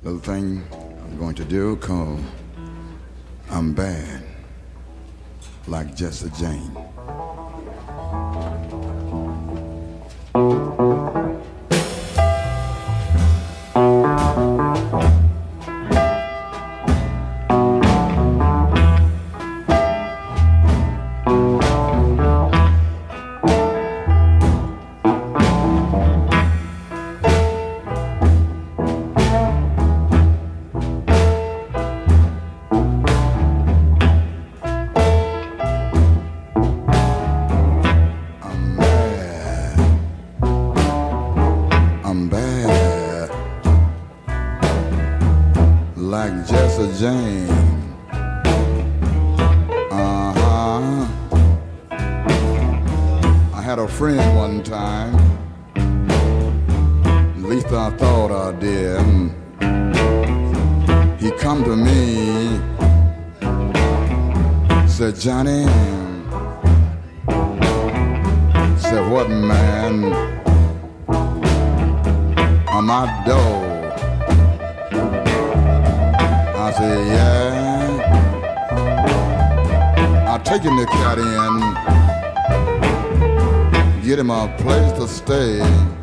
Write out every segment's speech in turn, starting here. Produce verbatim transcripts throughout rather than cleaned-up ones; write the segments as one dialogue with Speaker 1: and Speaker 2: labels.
Speaker 1: little thing I'm going to do called I'm Bad Like Jesse Jane. Like Jesse Jane, uh-huh. I had a friend one time, at least I thought I did. He come to me, said, Johnny, said, what, man? I'm outdoors. I said, yeah. I'll take him to cat in, get him a place to stay.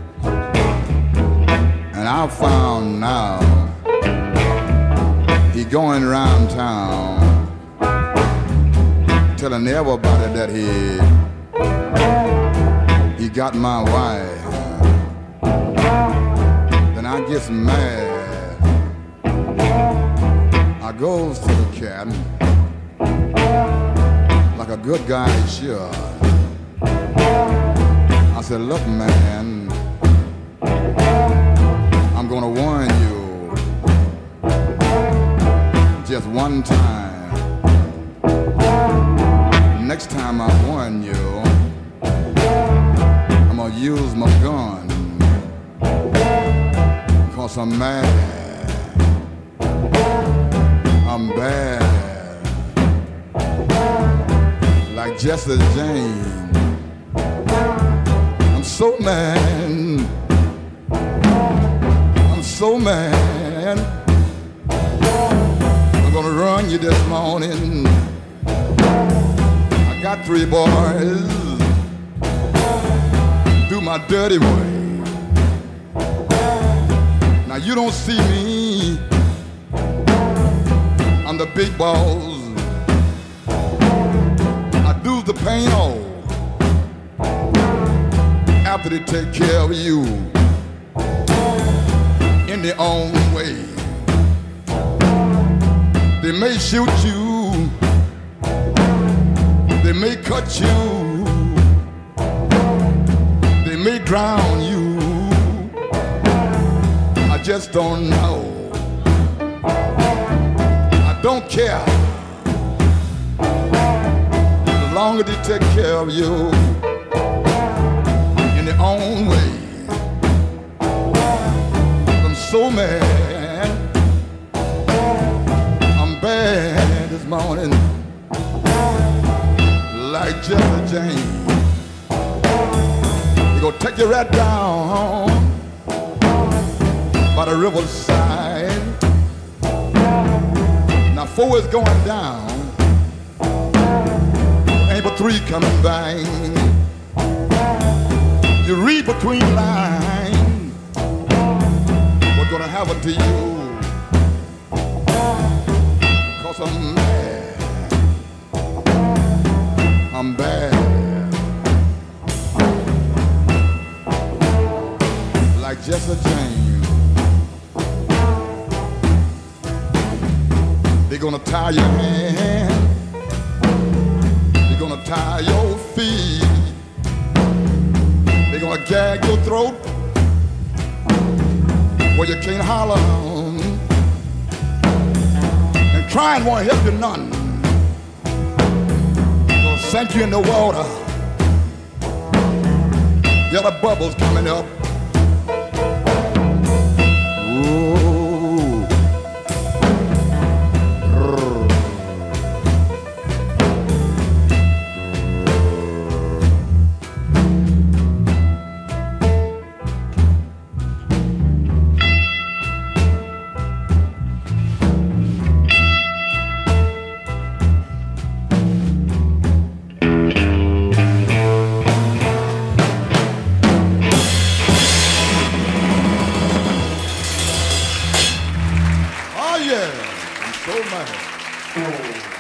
Speaker 1: And I found now he going around town telling everybody that he he got my wife. Then I gets mad. I goes to the cat like a good guy should. I said, look, man, I'm gonna warn you just one time. Next time I warn you, I'm gonna use my gun, 'cause I'm mad. I'm bad, like Jesse Jane. I'm so mad, I'm so mad. I'm gonna run you this morning. I got three boys, do my dirty way. Now you don't see me, I'm the big boss. I do the pain all after they take care of you in their own way. They may shoot you, they may cut you, they may drown you. I just don't know. Don't care, as long as they take care of you in their own way. I'm so mad, I'm bad this morning, like Jesse Jane. They gonna take you right down by the riverside. Now four is going down, ain't but three coming back. You read between the lines what's gonna happen to you, 'cause I'm mad, I'm bad, like Jesse Jane. They're gonna tie your hand, they're gonna tie your feet, they're gonna gag your throat where you can't holler, and crying won't help you none. They'll sink you in the water, yeah, the bubbles coming up. Oh, my.